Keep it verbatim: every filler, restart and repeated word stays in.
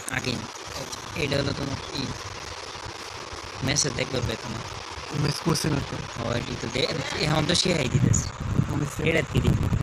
আগে এটা হলো তোমার কি মেসেজ দেখবে বে তোমার মেস করছে না তো ওইটি তো দে এখন তো শেয়াই দিতেছে আমি এটা কি দিই